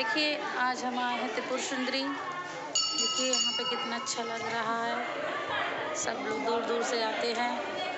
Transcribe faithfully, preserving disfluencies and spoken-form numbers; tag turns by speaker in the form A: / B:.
A: देखिए आज हम आए हैं त्रिपुर सुंदरी। देखिए यहाँ पे कितना अच्छा लग रहा है। सब लोग दूर दूर से आते हैं।